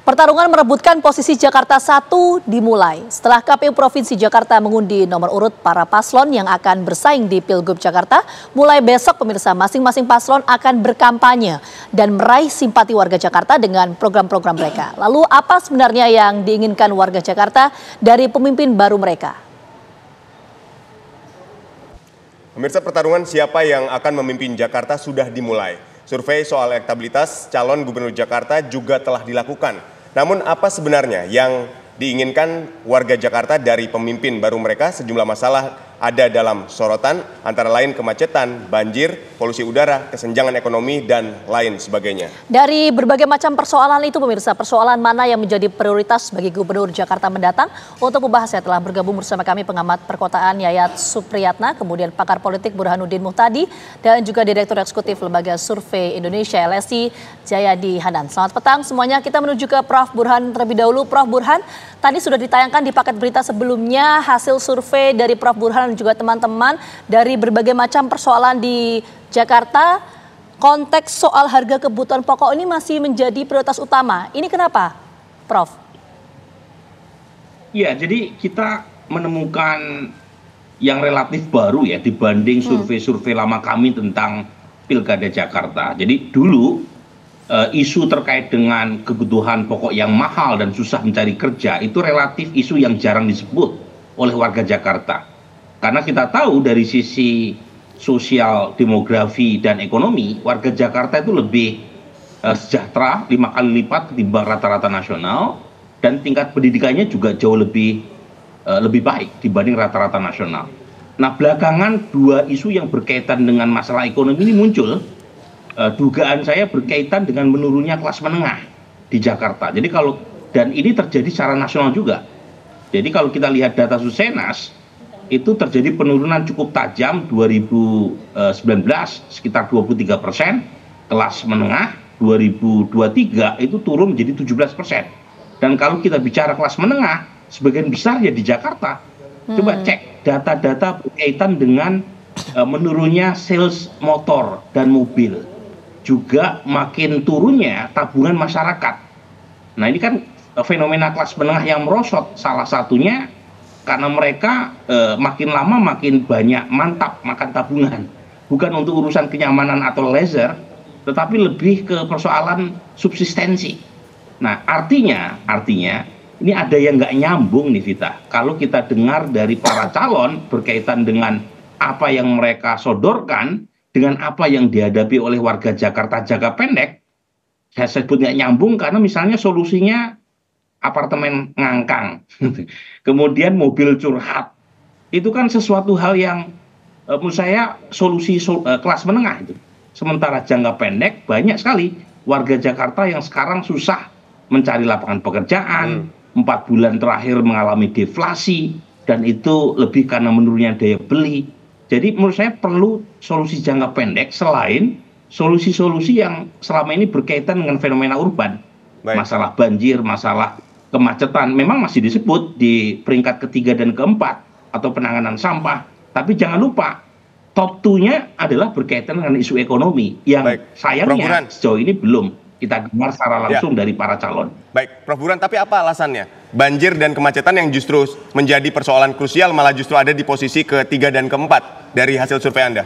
Pertarungan merebutkan posisi Jakarta 1 dimulai setelah KPU Provinsi Jakarta mengundi nomor urut para paslon yang akan bersaing di Pilgub Jakarta. Mulai besok pemirsa, masing-masing paslon akan berkampanye dan meraih simpati warga Jakarta dengan program-program mereka. Lalu apa sebenarnya yang diinginkan warga Jakarta dari pemimpin baru mereka? Pemirsa, pertarungan siapa yang akan memimpin Jakarta sudah dimulai. Survei soal elektabilitas calon gubernur Jakarta juga telah dilakukan. Namun apa sebenarnya yang diinginkan warga Jakarta dari pemimpin baru mereka? Sejumlah masalah ada dalam sorotan, antara lain kemacetan, banjir, polusi udara, kesenjangan ekonomi, dan lain sebagainya. Dari berbagai macam persoalan itu pemirsa, persoalan mana yang menjadi prioritas bagi Gubernur Jakarta mendatang? Untuk membahasnya telah bergabung bersama kami pengamat perkotaan Yayat Supriyatna, kemudian pakar politik Burhanuddin Muhtadi, dan juga Direktur Eksekutif Lembaga Survei Indonesia LSI Jayadi Hanan. Selamat petang semuanya, kita menuju ke Prof. Burhan terlebih dahulu. Prof. Burhan, tadi sudah ditayangkan di paket berita sebelumnya hasil survei dari Prof. Burhan dan juga teman-teman dari berbagai macam persoalan di Jakarta. Konteks soal harga kebutuhan pokok ini masih menjadi prioritas utama. Ini kenapa, Prof? Ya, jadi kita menemukan yang relatif baru ya dibanding survei-survei lama kami tentang Pilkada Jakarta. Jadi dulu isu terkait dengan kebutuhan pokok yang mahal dan susah mencari kerja itu relatif isu yang jarang disebut oleh warga Jakarta. Karena kita tahu dari sisi sosial, demografi, dan ekonomi, warga Jakarta itu lebih sejahtera 5 kali lipat ketimbang rata-rata nasional, dan tingkat pendidikannya juga jauh lebih baik dibanding rata-rata nasional. Nah, belakangan dua isu yang berkaitan dengan masalah ekonomi ini muncul, dugaan saya berkaitan dengan menurunnya kelas menengah di Jakarta. Jadi dan ini terjadi secara nasional juga. Jadi kalau kita lihat data Susenas, itu terjadi penurunan cukup tajam 2019 sekitar 23%, kelas menengah 2023 itu turun menjadi 17%. Dan kalau kita bicara kelas menengah, sebagian besar ya di Jakarta. Coba cek data-data berkaitan dengan menurunnya sales motor dan mobil. Juga makin turunnya tabungan masyarakat. Nah, ini kan fenomena kelas menengah yang merosot, salah satunya karena mereka makin lama makin banyak mantap makan tabungan. Bukan untuk urusan kenyamanan atau leisure, tetapi lebih ke persoalan subsistensi. Nah, artinya ini ada yang nggak nyambung nih, Vita. Kalau kita dengar dari para calon berkaitan dengan apa yang mereka sodorkan, dengan apa yang dihadapi oleh warga Jakarta jangka pendek, saya sebut nggak nyambung karena misalnya solusinya apartemen ngangkang, kemudian mobil curhat, itu kan sesuatu hal yang menurut saya solusi kelas menengah itu. Sementara jangka pendek banyak sekali warga Jakarta yang sekarang susah mencari lapangan pekerjaan, 4 bulan terakhir mengalami deflasi, dan itu lebih karena menurunnya daya beli. Jadi menurut saya perlu solusi jangka pendek selain solusi-solusi yang selama ini berkaitan dengan fenomena urban. Masalah banjir, masalah kemacetan memang masih disebut di peringkat ketiga dan keempat atau penanganan sampah, tapi jangan lupa top 2-nya adalah berkaitan dengan isu ekonomi yang sayangnya sejauh ini belum kita dengar secara langsung dari para calon. Baik, Prof. Burhan, tapi apa alasannya banjir dan kemacetan yang justru menjadi persoalan krusial malah justru ada di posisi ketiga dan keempat dari hasil survei Anda?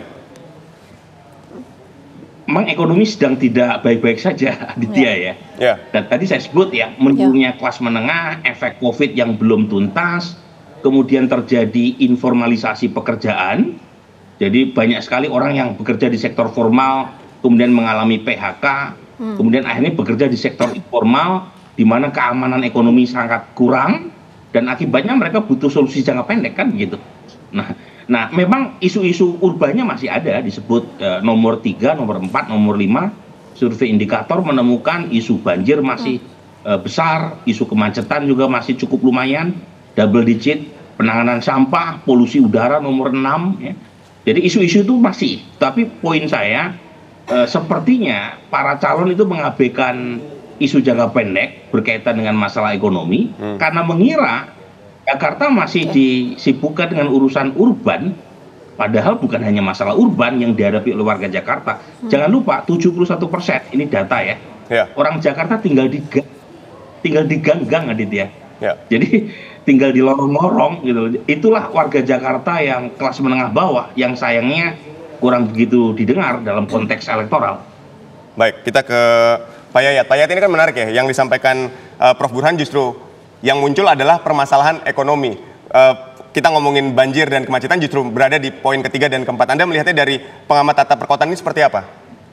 Memang ekonomi sedang tidak baik-baik saja, Aditya ya. Dan tadi saya sebut ya, menurunnya kelas menengah, efek COVID yang belum tuntas, kemudian terjadi informalisasi pekerjaan. Jadi banyak sekali orang yang bekerja di sektor formal, kemudian mengalami PHK, kemudian akhirnya bekerja di sektor informal, di mana keamanan ekonomi sangat kurang, dan akibatnya mereka butuh solusi jangka pendek kan gitu. Nah, memang isu-isu urbannya masih ada, disebut nomor 3, nomor 4, nomor 5. Survei indikator menemukan isu banjir masih besar, isu kemacetan juga masih cukup lumayan, double digit, penanganan sampah, polusi udara nomor 6. Ya. Jadi isu-isu itu masih, tapi poin saya, sepertinya para calon itu mengabaikan isu jangka pendek berkaitan dengan masalah ekonomi, karena mengira Jakarta masih disibukkan dengan urusan urban, padahal bukan hanya masalah urban yang dihadapi oleh warga Jakarta. Jangan lupa 71%, ini data ya, orang Jakarta tinggal di gang. tinggal di gang-gang, Aditya. Ya. Jadi tinggal di lorong-lorong gitu. Itulah warga Jakarta yang kelas menengah bawah yang sayangnya kurang begitu didengar dalam konteks elektoral. Baik, kita ke Pak Yayat. Pak Yayat, ini kan menarik ya, yang disampaikan Prof. Burhan justru yang muncul adalah permasalahan ekonomi. Kita ngomongin banjir dan kemacetan justru berada di poin ketiga dan keempat. Anda melihatnya dari pengamat tata perkotaan ini seperti apa?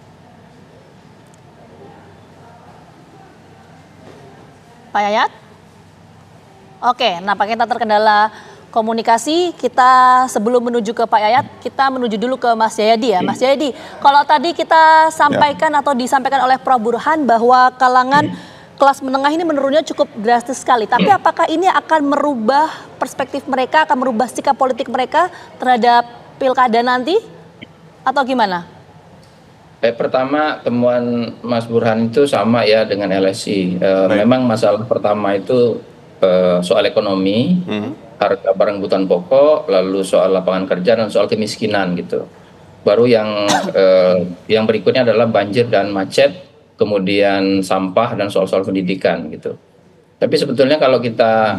Pak Yayat? Oke, nampaknya kita terkendala komunikasi. Kita sebelum menuju ke Pak Yayat, kita menuju dulu ke Mas Jayadi ya. Mas Jayadi, kalau tadi kita sampaikan atau disampaikan oleh Prof. Burhan bahwa kalangan kelas menengah ini menurunnya cukup drastis sekali. Tapi apakah ini akan merubah perspektif mereka, akan merubah sikap politik mereka terhadap pilkada nanti? Atau gimana? Pertama, temuan Mas Burhan itu sama ya dengan LSI. Memang masalah pertama itu soal ekonomi, harga barang kebutuhan pokok, lalu soal lapangan kerja dan soal kemiskinan gitu. Baru yang berikutnya adalah banjir dan macet, kemudian sampah dan soal-soal pendidikan gitu. Tapi sebetulnya kalau kita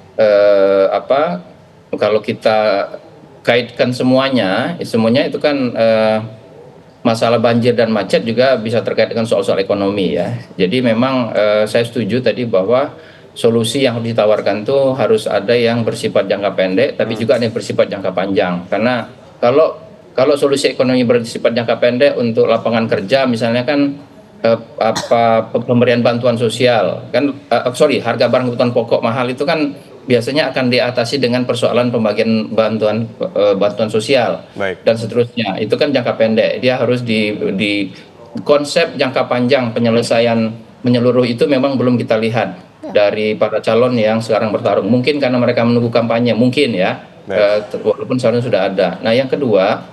kaitkan semuanya itu kan masalah banjir dan macet juga bisa terkait dengan soal-soal ekonomi ya. Jadi memang saya setuju tadi bahwa solusi yang harus ditawarkan itu harus ada yang bersifat jangka pendek, tapi juga ada yang bersifat jangka panjang. Karena kalau solusi ekonomi bersifat jangka pendek untuk lapangan kerja, misalnya kan pemberian bantuan sosial, kan harga barang kebutuhan pokok mahal itu kan biasanya akan diatasi dengan persoalan pembagian bantuan sosial. Baik. Dan seterusnya. Itu kan jangka pendek. Dia harus di konsep jangka panjang penyelesaian menyeluruh itu memang belum kita lihat dari para calon yang sekarang bertarung. Mungkin karena mereka menunggu kampanye, mungkin ya, walaupun seharusnya sudah ada. Nah yang kedua,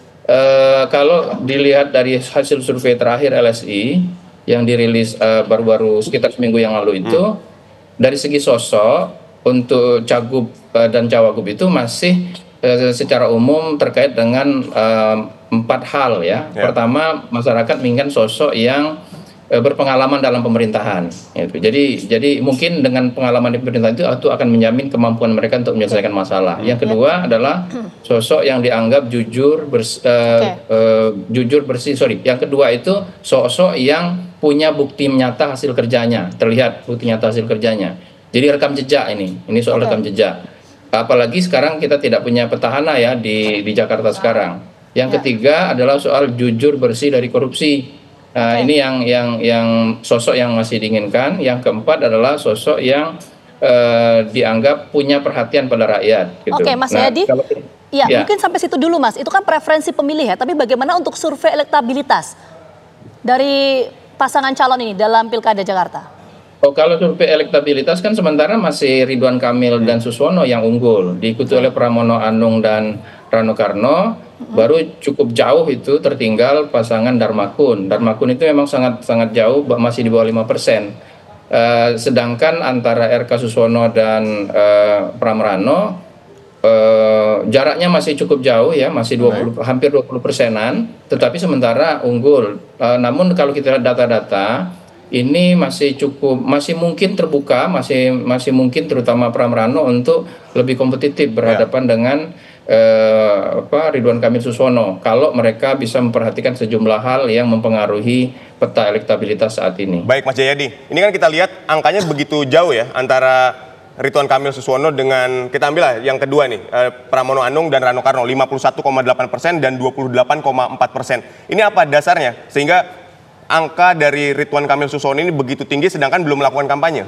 kalau dilihat dari hasil survei terakhir LSI yang dirilis baru-baru sekitar seminggu yang lalu itu, dari segi sosok untuk cagup dan cawagup itu masih secara umum terkait dengan 4 hal ya. Pertama, masyarakat menginginkan sosok yang berpengalaman dalam pemerintahan. Gitu. Jadi mungkin dengan pengalaman di pemerintahan itu akan menjamin kemampuan mereka untuk menyelesaikan masalah. Yang kedua adalah sosok yang dianggap jujur bersih. Yang kedua itu sosok yang punya bukti nyata hasil kerjanya, terlihat bukti nyata hasil kerjanya. Jadi rekam jejak ini soal rekam jejak. Apalagi sekarang kita tidak punya petahana ya di Jakarta sekarang. Yang ketiga adalah soal jujur bersih dari korupsi. Ini yang sosok yang masih diinginkan. Yang keempat adalah sosok yang dianggap punya perhatian pada rakyat. Gitu. Oke, Mas Yadi. Mungkin sampai situ dulu, Mas. Itu kan preferensi pemilih ya. Tapi bagaimana untuk survei elektabilitas dari pasangan calon ini dalam Pilkada Jakarta? Kalau survei elektabilitas kan sementara masih Ridwan Kamil dan Suswono yang unggul, diikuti oleh Pramono Anung dan Rano Karno. Baru cukup jauh itu tertinggal pasangan Darmakun. Darmakun itu memang sangat jauh, masih di bawah 5%. Sedangkan antara RK Suswono dan Pramrano jaraknya masih cukup jauh ya, masih hampir 20%-an, tetapi sementara unggul. Namun kalau kita lihat data-data ini masih mungkin terbuka, masih mungkin terutama Pramrano untuk lebih kompetitif berhadapan dengan Ridwan Kamil Suswono kalau mereka bisa memperhatikan sejumlah hal yang mempengaruhi peta elektabilitas saat ini. Baik Mas Jayadi, ini kan kita lihat angkanya begitu jauh ya antara Ridwan Kamil Suswono dengan, kita ambil lah yang kedua nih, Pramono Anung dan Rano Karno, 51,8% dan 28,4%. Ini apa dasarnya sehingga angka dari Ridwan Kamil Suswono ini begitu tinggi sedangkan belum melakukan kampanye?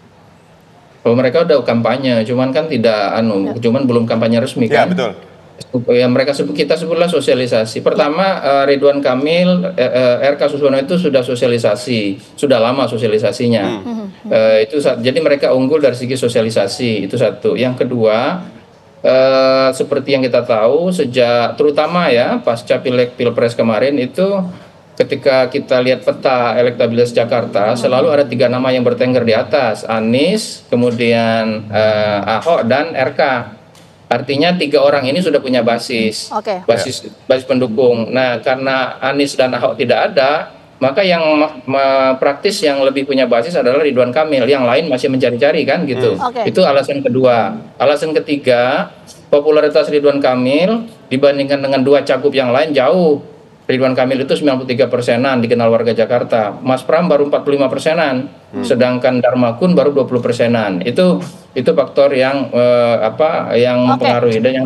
Mereka udah kampanye, cuman kan cuman belum kampanye resmi kan? Ya betul. Ya kita sebutlah sosialisasi. Pertama Ridwan Kamil, RK Suswono itu sudah sosialisasi, sudah lama sosialisasinya. Jadi mereka unggul dari segi sosialisasi, itu satu. Yang kedua, seperti yang kita tahu terutama ya pasca Pileg Pilpres kemarin itu, ketika kita lihat peta elektabilitas Jakarta, selalu ada 3 nama yang bertengger di atas, Anies, kemudian Ahok dan RK. Artinya 3 orang ini sudah punya basis pendukung. Nah, karena Anies dan Ahok tidak ada, maka yang praktis yang lebih punya basis adalah Ridwan Kamil, yang lain masih mencari-cari kan gitu. Itu alasan kedua. Alasan ketiga, popularitas Ridwan Kamil dibandingkan dengan dua cagup yang lain jauh. Ridwan Kamil itu 93%-an dikenal warga Jakarta, Mas Pram baru 45%-an, sedangkan Darmakun baru 20%-an. Itu faktor yang mempengaruhi. Dan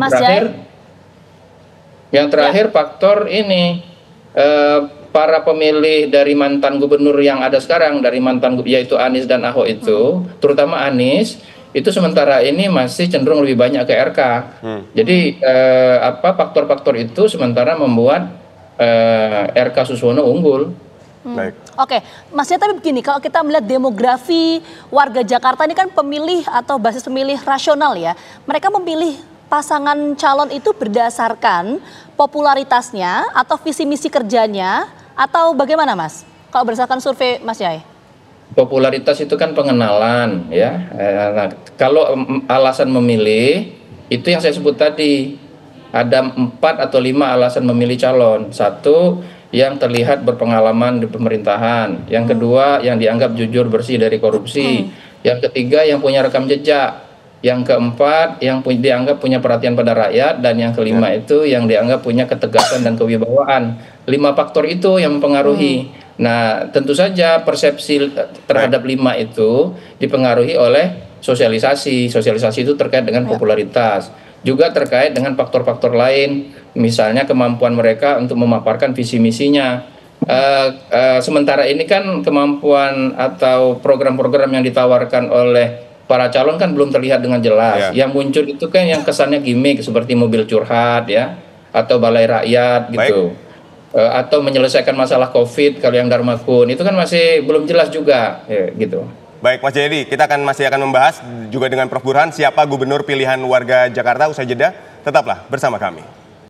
yang terakhir faktor ini para pemilih dari mantan gubernur yang ada sekarang, dari mantan yaitu Anies dan Ahok itu, terutama Anies, itu sementara ini masih cenderung lebih banyak ke RK. Jadi faktor-faktor itu sementara membuat RK Suswono unggul. Oke, Mas ya, tapi begini, kalau kita melihat demografi warga Jakarta ini kan pemilih atau basis pemilih rasional ya, mereka memilih pasangan calon itu berdasarkan popularitasnya atau visi misi kerjanya, atau bagaimana Mas? Kalau berdasarkan survei Mas Yai? Popularitas itu kan pengenalan ya. Nah, kalau alasan memilih itu yang saya sebut tadi, ada 4 atau 5 alasan memilih calon. Satu, yang terlihat berpengalaman di pemerintahan. Yang kedua, yang dianggap jujur bersih dari korupsi. Yang ketiga, yang punya rekam jejak. Yang keempat, yang dianggap punya perhatian pada rakyat. Dan yang kelima itu yang dianggap punya ketegasan dan kewibawaan. 5 faktor itu yang mempengaruhi. Nah, tentu saja persepsi terhadap 5 itu dipengaruhi oleh sosialisasi. Sosialisasi itu terkait dengan popularitas. Juga terkait dengan faktor-faktor lain, misalnya kemampuan mereka untuk memaparkan visi misinya. Sementara ini kan kemampuan atau program-program yang ditawarkan oleh para calon kan belum terlihat dengan jelas. Yang muncul itu kan yang kesannya gimmick seperti mobil curhat ya, atau balai rakyat gitu. Atau menyelesaikan masalah COVID kalau yang Darmakun itu kan masih belum jelas juga ya, gitu. Baik Mas Jayadi, kita masih akan membahas juga dengan Prof Burhan siapa gubernur pilihan warga Jakarta usai jeda. Tetaplah bersama kami.